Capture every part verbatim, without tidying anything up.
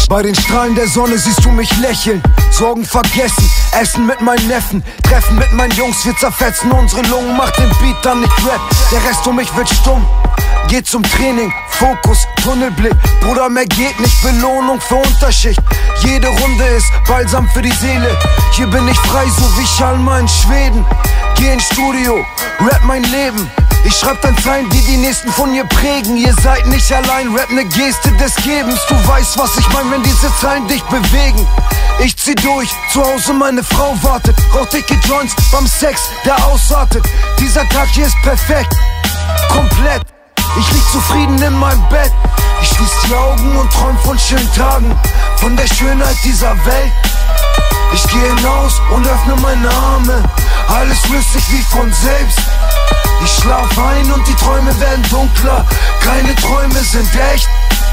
Bei den Strahlen der Sonne siehst du mich lächeln, Sorgen vergessen, essen mit meinen Neffen, Treffen mit meinen Jungs, wir zerfetzen unsere Lungen. Mach den Beat, dann nicht Rap, der Rest um mich wird stumm. Geht zum Training, Fokus, Tunnelblick, Bruder, mehr geht nicht, Belohnung für Unterschicht. Jede Runde ist Balsam für die Seele, hier bin ich frei, so wie Schalma in Schweden. Geh ins Studio, rap mein Leben, ich schreib dann Zeilen, die die nächsten von ihr prägen. Ihr seid nicht allein, Rap ne Geste des Gebens. Du weißt, was ich mein, wenn diese Zeilen dich bewegen. Ich zieh durch, zu Hause meine Frau wartet, rauch dicke Joints beim Sex, der ausartet. Dieser Tag hier ist perfekt, komplett. Ich lieg zufrieden in meinem Bett, ich schließ die Augen und träum von schönen Tagen, von der Schönheit dieser Welt. Ich geh hinaus und öffne meine Arme, alles löst sich wie von selbst. Ich schlaf ein und die Träume werden dunkler, keine Träume sind echt.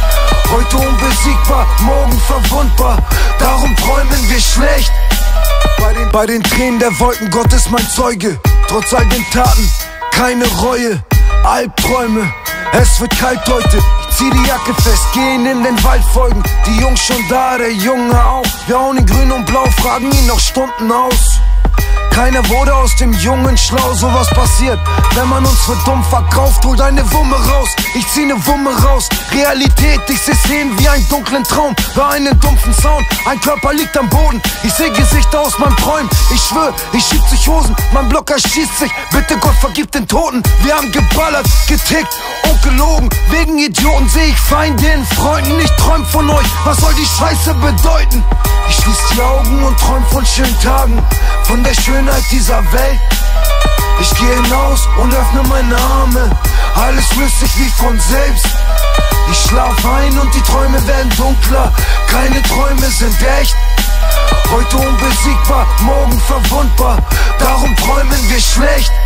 Heute unbesiegbar, morgen verwundbar, darum träumen wir schlecht. Bei den, bei den Tränen der Wolken, Gott ist mein Zeuge, trotz all den Taten, keine Reue. Albträume, es wird kalt heute, ich zieh die Jacke fest, gehen in den Wald folgen. Die Jungs schon da, der Junge auch, wir hauen in grün und blau, fragen ihn noch Stunden aus. Keiner wurde aus dem Jungen schlau, sowas passiert, wenn man uns für dumm verkauft. Hol deine Wumme raus, ich zieh ne Wumme raus. Realität, ich seh Szenen wie einen dunklen Traum. Hör einen dumpfen Sound, ein Körper liegt am Boden. Ich seh Gesichter aus meinem Träumen, ich schwör, ich schieb sich Hosen. Mein Blocker schießt sich, bitte Gott vergib den Toten. Wir haben geballert, getickt und gelogen. Wegen Idioten seh ich Feinde in Freunden. Ich träum von euch, was soll die Scheiße bedeuten? Ich schließ die Augen und träum von schönen Tagen, von der Schönheit dieser Welt. Ich geh hinaus und öffne meine Arme, alles löst sich wie von selbst. Ich schlaf ein und die Träume werden dunkler, keine Träume sind echt. Heute unbesiegbar, morgen verwundbar, darum träumen wir schlecht.